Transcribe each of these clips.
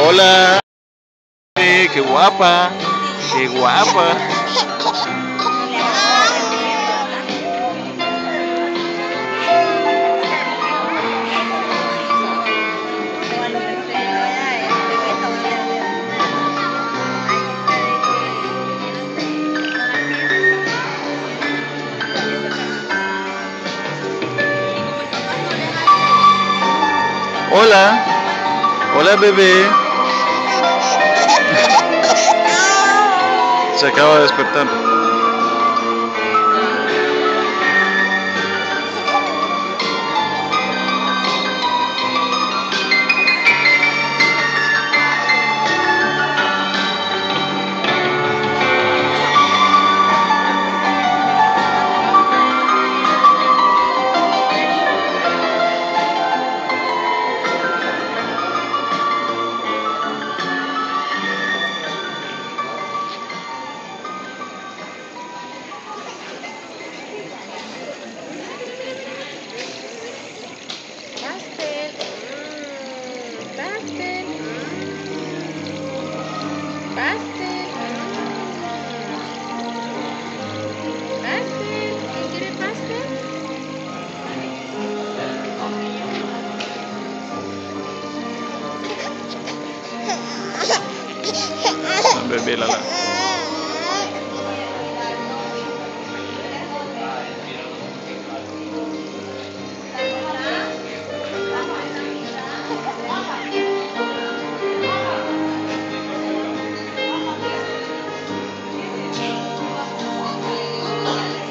Hola, qué guapa, qué guapa. Hola, hola bebé. Se acaba de despertar. Bebé Lala.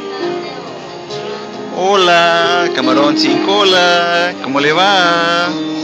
Hola, camarón sin cola, ¿cómo le va?